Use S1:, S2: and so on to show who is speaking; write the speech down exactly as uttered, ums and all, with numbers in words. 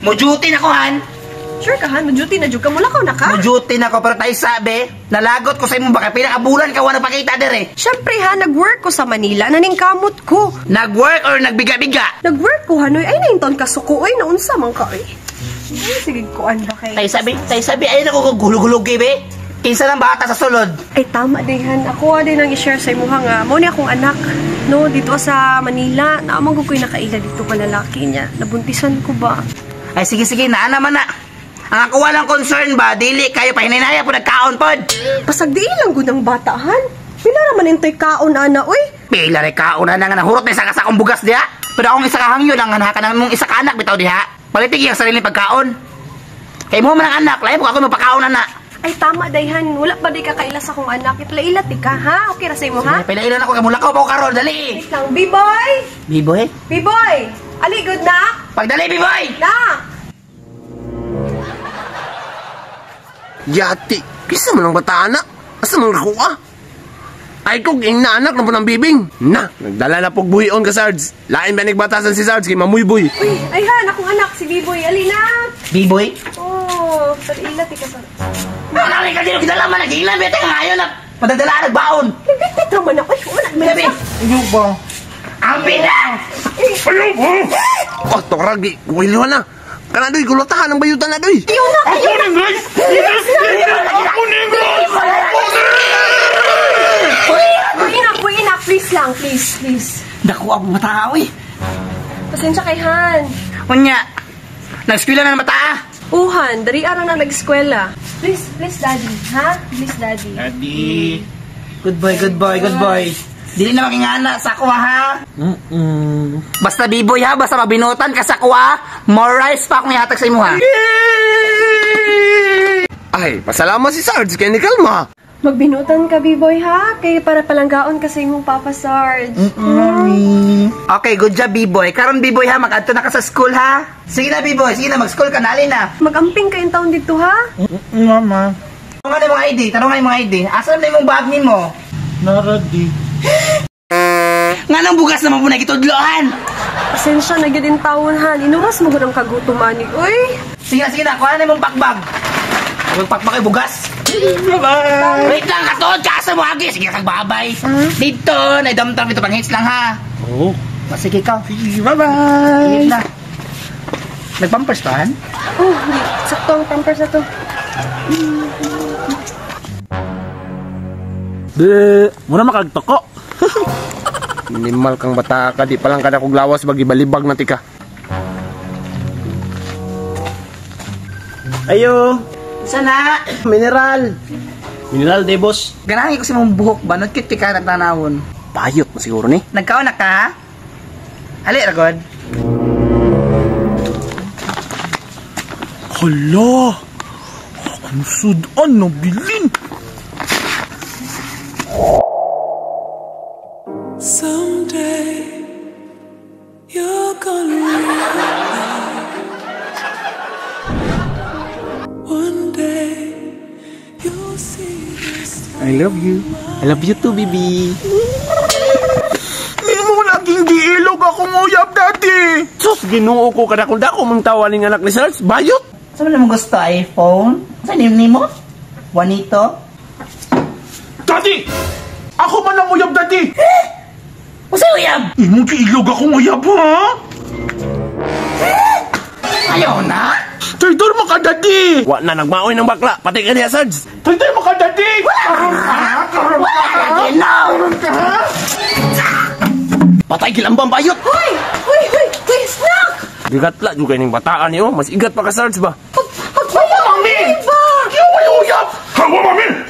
S1: Mo-duty na ko, Han.
S2: Sure ka, Han? Mo-duty na dyan ka. Mula ka na ka?
S1: Mo-duty na ko, pero tayo sabi, nalagot ko sa imo baka pinakabulan ka wala pakita dire.
S2: Siyempre, Han, nag-work ko sa Manila. Naningkamot ko.
S1: Nag-work or nagbiga-biga?
S2: Nag-work ko, Hanoy. Ay, nainton ka suko. Ay, naunsa man ka, eh. Ay, sige, kuan ba kayo?
S1: Tayo sabi, tayo sabi, ayun ako gulog-gulog, gibe. Kinsa ng bata sa sulod.
S2: Ay, tama, Dehan. Ako din ang i-share sa imuha nga. Mo ni akong anak, no, dito sa Manila. Naamang ko ko'y nakaila dito ka lalaki niya. Nabuntisan ko ba?
S1: Ay, sige, sige, naa naman na. Ang ako walang concern ba, dili kayo pa hininaya po nagkaon pod.
S2: Pasagdi lang gunang batahan. Pila naman intoy kaon, ana, uy.
S1: Pila rin kaon na nga nahurot na isa ka sa akong bugas diha. Pero akong isa kahangyo lang, nga ka mong isa ka anak, bitaw diha. Palitig yung sarili pagkaon. Kay mo man ang anak, lahi mo ako magpakaon na na.
S2: Ay, tama, Dayhan. Wala pa di ka kaila sa akong anak. Ipila-ilat di ka, ha? Okay ra sa imo, ha?
S1: Pila-ilan ako, kamulakaw pa ko karon, dali.
S2: Wait lang, B-boy!
S1: B-boy?
S2: B-boy! Ali, good na?
S1: Pagdali, B-boy!
S2: Na!
S3: Yati, kisa mo ng bata anak? Asa mong nakuha? Ay kong ing na anak na po ng bibing. Na, nagdala na pog buhion ka, Sarge. Lain ba nagbatasan si Sarge kay mamuyboy?
S2: Uy, ay han, akong anak, si B-boy. Ali na!
S1: B-boy?
S2: Oh, pag-ilat ka sa...
S1: Malaki ka din, kita naman nag-ilan, bete ka ngayon na padadala nagbaon.
S2: Nagbitit naman ako. Ay, wala.
S1: Sabi,
S3: Ayaw ba?
S1: ang pina!
S3: Ayaw ba? Oh, toragi, kuwiliwan na. Kanadoy, gulatahan ang bayutan na doy.
S2: Ayaw na!
S3: Ako ni guys! Ako ni guys!
S2: Kuina, kuina, please lang, please, please.
S1: Naku, ang mata, uy.
S2: Pasensya kay Han.
S1: Kunya, nag-eskwila na ng mata.
S2: Uhan, dari araw na nag-eskwela. Please, please, daddy, ha? Please, daddy.
S1: Daddy. Good boy, good boy, good boy. Dili na makingana sa kuha, ha?
S3: Mm-mm.
S1: Basta B-boy, ha? Basta mabinutan ka sa kuha, more rice pa akong ihatag sa imo, ha?
S3: Ay, pasalamat si Sarge kay ni Kalma.
S2: Magbinutan ka, B-boy, ha? Kaya para palanggaon ka sa imong Papa Sarge.
S1: Mm-mm. Okay, good job, B-boy. Karon B-boy, ha? Mag-adto na ka sa school, ha? Sige na, B-boy. Sige na, mag-school ka na. Alin na.
S2: Mag-amping kayong taon dito, ha?
S3: Mm-mm, mama.
S1: Tanong nga na yung mga I D. Tanong nga yung mga I D. Asan na yung bag ni mo?
S3: Naradi.
S1: Nga nang bugas naman po nagitudloan.
S2: Pasensya na gyud taon, Han. Inuras mo gud ang kagutuman ni. Uy!
S1: Sige na, sige na. Kuha na yung pakbag. Yung pakbag ay bugas.
S3: Bye-bye.
S1: Wait lang, katod. Kasa mo agi. Sige, kagbabay. Dito, naidamtam dito. Panghits lang, ha?
S3: Oh.
S1: Sige ka.
S3: Sige, bye-bye.
S1: Sige na. Nagpampers pa, Han?
S2: Oh, hindi. Sakto ang pampers na to.
S3: De, muna makagtoko. Minimal kang bata ka, di palang kada kog lawas bagi balibag na tika.
S4: Ayo,
S1: Sana.
S4: mineral. Mineral, de boss.
S1: Ganahin ko si mong buhok ba? Nagkit ka na tanawon.
S4: Bayot na siguro ni.
S1: Nagkaon na ka, ha? Hali, Ragod.
S4: Hala, akong sudan na bilin.
S5: Someday you're gonna realize. One day you'll see this.
S4: I love you. I love you too, baby.
S3: Di mo naging giilog akong uyab dati.
S4: Sus, ginoo ko kada kung dako mong tawa ning anak ni Sarge. Bayot.
S1: Saan mo gusto? iPhone? Saan yung name mo? Juanito?
S3: Dati! Ako man ang uyab dati.
S1: Masay uyab!
S3: Imong giilog akong uyab, ha?
S1: Ayaw na?
S3: Traidor mo ka dati.
S4: Wa na nagmaoy ng bakla. Pati ka niya, Sarge.
S3: Traidor mo ka dati.
S1: Karoon ka! Karoon ka! Karoon ka!
S4: Patay kilambang bayot.
S2: Uy! Uy! Uy! Uy! Snack!
S4: Bigatla juga ning bataan niyo. Mas igat pa ka, Sarge ba?
S2: Pagbayaw!
S3: Mami!
S2: Diba?
S3: Yawa yung uyab. Hawa, mami!